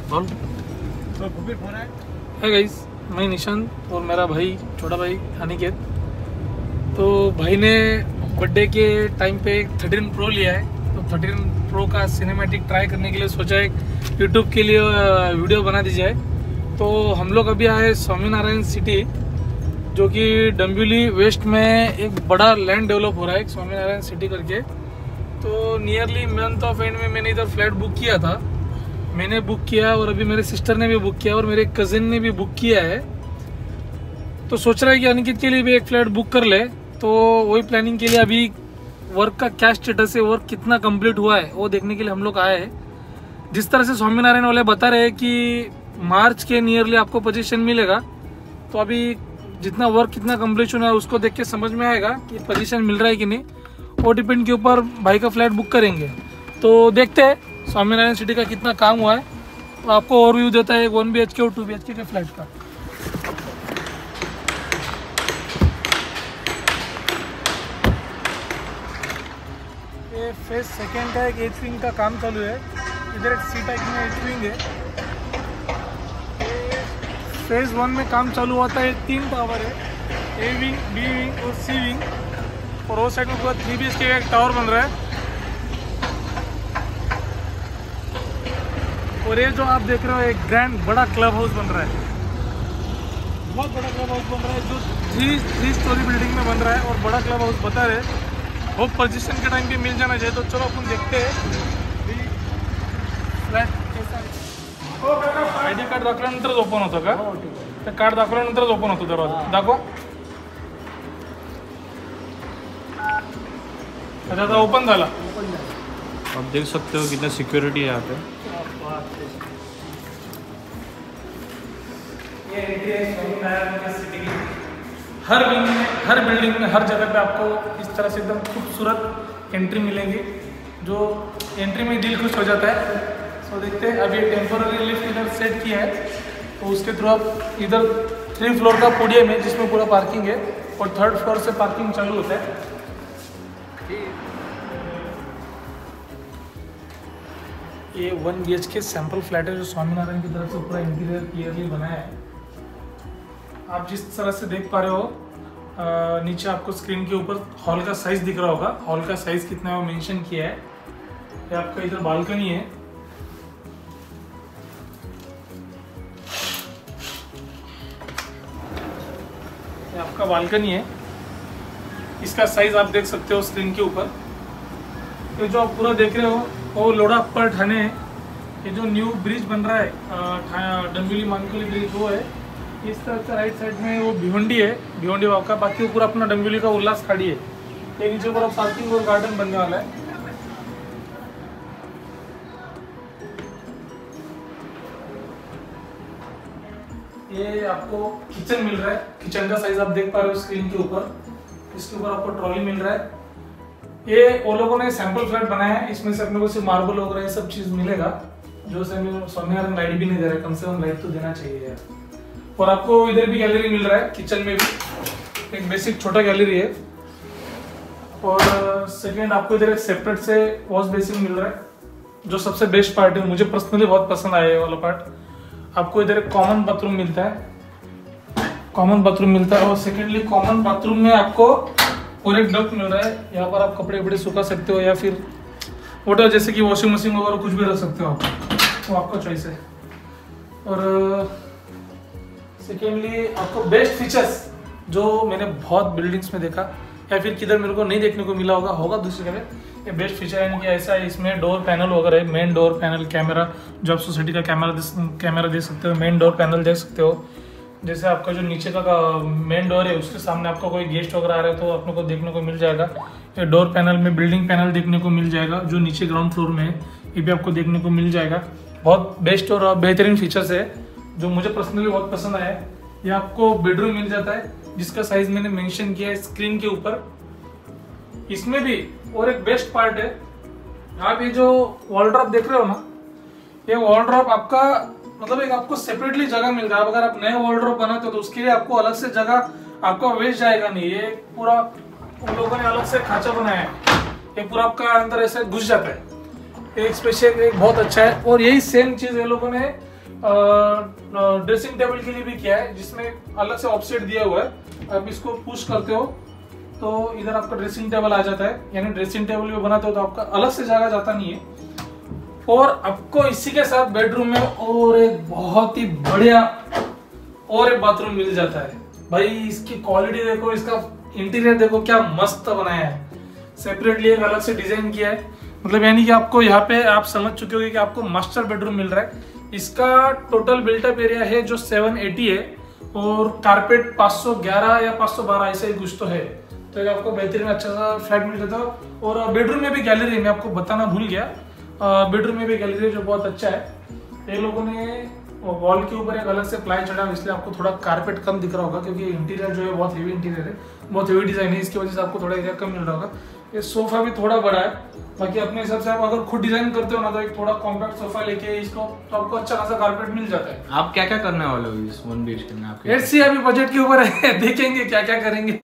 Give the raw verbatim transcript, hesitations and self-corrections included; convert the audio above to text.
बोल। है गाइस, मैं निशांत और मेरा भाई छोटा भाई अनिकेत। तो भाई ने बर्थडे के टाइम पे एक थर्टीन प्रो लिया है। तो थर्टीन प्रो का सिनेमैटिक ट्राई करने के लिए सोचा एक यूट्यूब के लिए वीडियो बना दी जाए। तो हम लोग अभी आए स्वामीनारायण सिटी, जो कि डंबिवली वेस्ट में एक बड़ा लैंड डेवलप हो रहा है स्वामीनारायण सिटी करके। तो नियरली मंथ ऑफ एंड में मैंने इधर फ्लैट बुक किया था। मैंने बुक किया और अभी मेरे सिस्टर ने भी बुक किया और मेरे कज़िन ने भी बुक किया है। तो सोच रहा है कि अनिकेत के लिए भी एक फ्लैट बुक कर ले। तो वही प्लानिंग के लिए अभी वर्क का क्या स्टेटस है, वर्क कितना कंप्लीट हुआ है, वो देखने के लिए हम लोग आए हैं। जिस तरह से स्वामीनारायण वाले बता रहे हैं कि मार्च के नियरली आपको पोजीशन मिलेगा। तो अभी जितना वर्क कितना कंप्लीशन है उसको देख के समझ में आएगा कि पोजीशन मिल रहा है कि नहीं। वो डिपेंड के ऊपर भाई का फ्लैट बुक करेंगे। तो देखते हैं स्वामीनारायण सिटी का कितना काम हुआ है। तो आपको ओवरव्यू देता है वन बी एच के और टू बी एच के के फ्लैट का। ये फेज सेकेंड का एक एच विंग का काम चालू है। इधर एक सी टाइप में एच विंग है। फेज वन में काम चालू हुआ था। ये तीन टावर है, ए विंग, बी विंग और सी विंग। और वो साइड में पूरा थ्री बी एच के का एक टावर बन रहा है। और ये जो आप देख रहे हो एक ग्रैंड बड़ा क्लब हाउस बन रहा है। बहुत बड़ा क्लब हाउस बन रहा है जो थ्री थ्री स्टोरी बिल्डिंग में बन रहा है। और बड़ा क्लब हाउस बता रहे वो पोजीशन के टाइम पे मिल जाना चाहिए। तो चलो अपन देखते हैं फ्लॅट कैसा आहे। आय डी कार्ड दाखवल्यानंतरच ओपन होतं का? तर कार्ड दाखवल्यानंतरच ओपन होतो दरवाजा। दाखवा। अच्छा, आता ओपन झाला। आप देख सकते हो कितना सिक्योरिटी है यहाँ पे। ये एंट्री है स्वामीनारायण सिटी की। हर विंग में, हर बिल्डिंग में, हर जगह पे आपको इस तरह से एकदम खूबसूरत एंट्री मिलेगी, जो एंट्री में दिल खुश हो जाता है। तो देखते हैं अभी टेम्पोररी लिफ्ट इधर सेट किया है। तो उसके थ्रू आप इधर थ्री फ्लोर का पोडियम है जिसमें पूरा पार्किंग है और थर्ड फ्लोर से पार्किंग चालू होता है। ये one B H K sample flat है जो स्वामीनारायण की तरफ से पूरा इंटीरियर क्लियरली बनाया है। आप जिस तरह से देख पा रहे हो आ, नीचे आपको स्क्रीन के ऊपर हॉल का साइज दिख रहा होगा। हॉल का साइज कितना है वो मेंशन किया है। ये आपका इधर बालकनी है। ये आपका बालकनी है। इसका साइज आप देख सकते हो स्क्रीन के ऊपर। ये जो आप पूरा देख रहे हो वो लोड़ा अप्पर ठाणे है। ये जो न्यू ब्रिज बन रहा है डंबिवली मानकुली ब्रिज, वो है। इस तरफ से राइट साइड में वो भिवंडी है, भिवंडी वाव का। बाकी वो पूरा अपना डंबिवली का उल्लास खाड़ी है। ये नीचे पूरा पार्किंग और गार्डन बनने वाला है। ये आपको किचन मिल रहा है। किचन का साइज आप देख पा रहे हो स्क्रीन के ऊपर। इसके ऊपर आपको ट्रॉली मिल रहा है। ये वो लोगों ने सैंपल फ्लैट बनाया है। इसमें से अपने को सिर्फ मार्बल वगैरह ये सब चीज मिलेगा, जो से स्वामीनारायण लाइट भी नहीं दे रहा है। कम से कम लाइट तो देना चाहिए यार। और आपको इधर भी गैलरी मिल रहा है। किचन में भी एक बेसिक छोटा गैलरी है। और सेकेंड आपको इधर एक सेपरेट से वॉश बेसिन मिल रहा है, जो सबसे बेस्ट पार्ट है। मुझे पर्सनली बहुत पसंद आया ये वाला पार्ट। आपको इधर एक कॉमन बाथरूम मिलता है, कॉमन बाथरूम मिलता है। और सेकेंडली कॉमन बाथरूम में आपको और एक डक्ट मिल रहा है। यहाँ पर आप कपड़े वपड़े सुखा सकते हो या फिर वोटर जैसे कि वॉशिंग मशीन वगैरह कुछ भी रख सकते हो आप, वो आपका चॉइस है। और सेकेंडली आपको बेस्ट फीचर्स जो मैंने बहुत बिल्डिंग्स में देखा या फिर किधर मेरे को नहीं देखने को मिला होगा होगा दूसरी जगह, ये बेस्ट फीचर है कि ऐसा है। इसमें डोर पैनल वगैरह है, मेन डोर पैनल, कैमरा, जो आप सोसाइटी का कैमरा कैमरा देख सकते हो, मेन डोर पैनल देख सकते हो। जैसे आपका जो नीचे का मेन डोर है उसके सामने आपका कोई गेस्ट वगैरह आ रहा है तो अपने को देखने को मिल जाएगा। ये डोर पैनल में बिल्डिंग पैनल देखने को मिल जाएगा जो नीचे ग्राउंड फ्लोर में है, ये भी आपको देखने को मिल जाएगा। बहुत बेस्ट और बेहतरीन फीचर्स है जो मुझे पर्सनली बहुत पसंद आया है। ये आपको बेडरूम मिल जाता है जिसका साइज मैंने मेंशन किया है स्क्रीन के ऊपर। इसमें भी और एक बेस्ट पार्ट है, आप ये जो वॉल ड्रॉप देख रहे हो ना, ये वॉल ड्रॉप आपका मतलब एक आपको सेपरेटली जगह मिल रहा है। अगर आप नए वॉल ड्रॉप बनाते हो तो उसके लिए आपको अलग से जगह आपका वेस्ट जाएगा नहीं। ये पूरा उन लोगों ने अलग से खांचा बनाया है, ये पूरा आपका अंदर ऐसे घुस जाता है। एक स्पेशल एक बहुत अच्छा है। और यही सेम चीज ये लोगों ने ड्रेसिंग टेबल के लिए भी किया है, जिसमें अलग से ऑफसेट दिया हुआ है। अब इसको पुश करते हो तो इधर आपका ड्रेसिंग टेबल आ जाता है, यानी ड्रेसिंग टेबल भी बनाते हो तो आपका अलग से जगह जाता नहीं है। और आपको इसी के साथ बेडरूम में और एक बहुत ही बढ़िया और एक बाथरूम मिल जाता है। भाई इसकी क्वालिटी देखो, इसका इंटीरियर देखो, क्या मस्त बनाया है। सेपरेटली एक अलग से डिजाइन किया है, मतलब यानी कि आपको यहाँ पे आप समझ चुके होंगे कि आपको मास्टर बेडरूम मिल रहा है। इसका टोटल बिल्टअप एरिया है जो सात सौ अस्सी है और कारपेट पाँच सौ ग्यारह या पाँच सौ बारह ऐसे ही कुछ तो है। तो ये आपको बेहतरीन अच्छा सा फ्लैट मिल जाता है। और बेडरूम में भी गैलरी, मैं आपको बताना भूल गया, बेडरूम में भी गैलरी जो बहुत अच्छा है। ये लोगों ने वॉल के ऊपर एक अलग से प्लाई चढ़ा, इसलिए आपको थोड़ा कारपेट कम दिख रहा होगा, क्योंकि इंटीरियर जो है बहुत हेवी इंटीरियर है, बहुत हेवी डिजाइन है, इसकी वजह से आपको थोड़ा एरिया कम मिल रहा होगा। ये सोफा भी थोड़ा बड़ा है, बाकी अपने हिसाब से आप अगर खुद डिजाइन करते हो ना तो एक थोड़ा कॉम्पैक्ट सोफा लेके इसको तो आपको अच्छा खासा कारपेट मिल जाता है। आप क्या क्या करने वाले हो इस वन बी एच के में? आपके लेट्स सी, अभी बजट के ऊपर है, देखेंगे क्या क्या करेंगे।